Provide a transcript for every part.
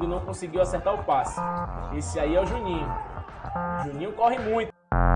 e não conseguiu acertar o passe. Esse aí é o Juninho. Juninho corre muito.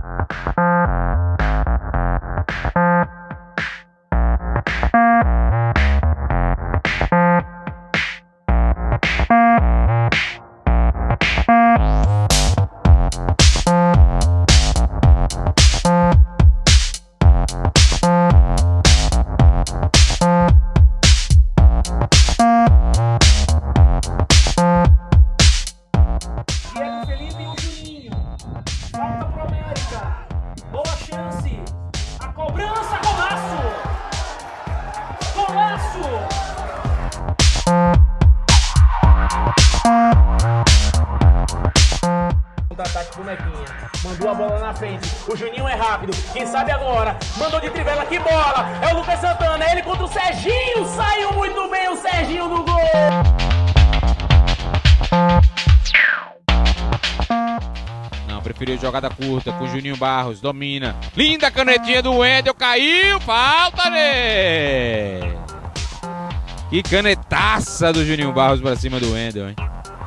Diego Felipe e o Juninho. Falta pro América. Boa chance. A cobrança, golaço! Golaço! Contra-ataque do Mequinha. Mandou a bola na frente. O Juninho é rápido. Quem sabe agora? Mandou de trivela. Que bola! É o Lucas Santana. Ele contra o Serginho. Saiu muito bem o Serginho do gol. Preferiu jogada curta com o Juninho Barros, domina. Linda canetinha do Wendel, caiu, falta, né? Que canetaça do Juninho Barros pra cima do Wendel, hein?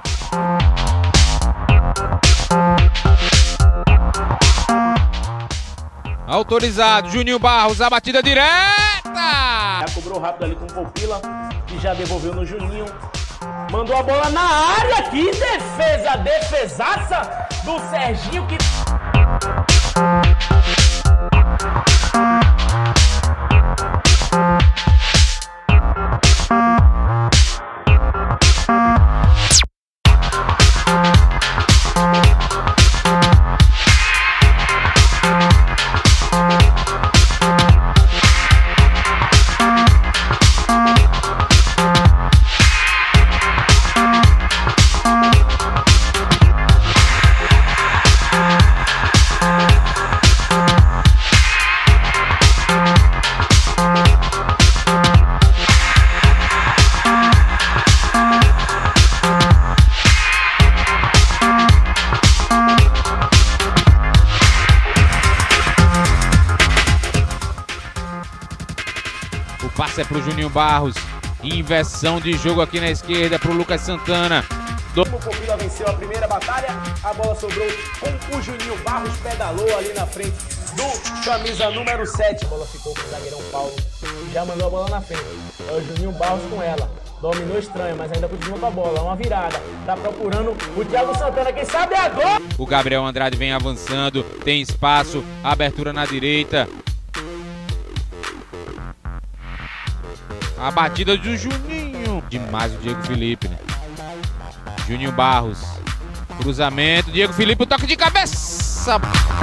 Autorizado, Juninho Barros, a batida direta! Já cobrou rápido ali com o Popila e já devolveu no Juninho. Mandou a bola na área, que defesa, defesaça do Serginho que... O passe é pro Juninho Barros. Inversão de jogo aqui na esquerda pro Lucas Santana. O Popila venceu a primeira batalha. A bola sobrou com o Juninho Barros. Pedalou ali na frente do camisa número 7. A bola ficou com o zagueirão Paulo. Já mandou a bola na frente. É o Juninho Barros com ela. Dominou estranho, mas ainda continua com a bola. Uma virada. Tá procurando o Thiago Santana. Quem sabe agora? O Gabriel Andrade vem avançando. Tem espaço. Abertura na direita. A batida do Juninho. Demais o Diego Felipe, né? Juninho Barros. Cruzamento. Diego Felipe, o toque de cabeça.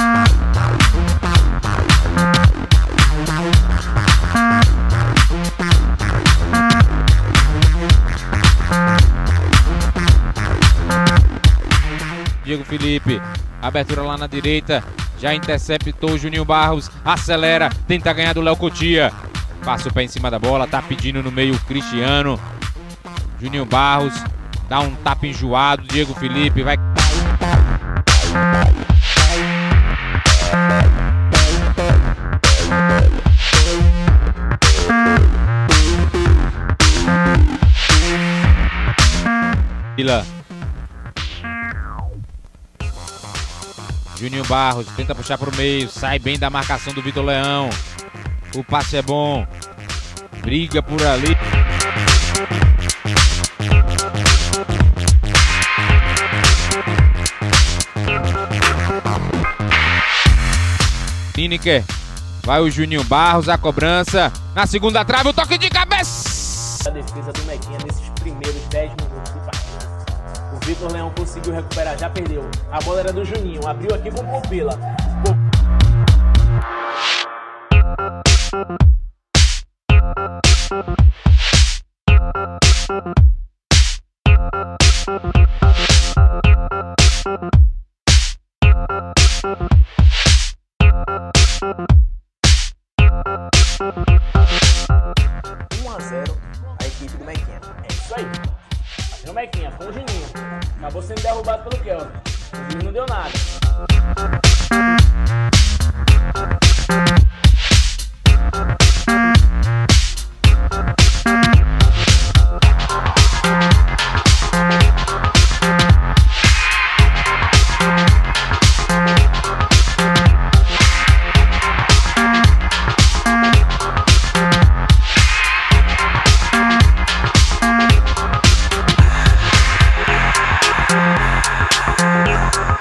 Diego Felipe. Abertura lá na direita. Já interceptou o Juninho Barros. Acelera. Tenta ganhar do Léo Cotia. Passa o pé em cima da bola, tá pedindo no meio o Cristiano. Juninho Barros dá um tapa enjoado. Diego Felipe vai. Juninho Barros tenta puxar pro meio, sai bem da marcação do Vitor Leão. O passe é bom. Briga por ali. Lineker. Vai o Juninho Barros, a cobrança. Na segunda trave, o toque de cabeça. A defesa do Mequinha nesses primeiros 10 minutos de partida. O Vitor Leão conseguiu recuperar, já perdeu. A bola era do Juninho, abriu aqui com o Popila. A equipe do Mequinha. É isso aí. O Mequinha com o Juninho. Acabou sendo derrubado pelo Kelvin. O Juninho não deu nada. Tchau.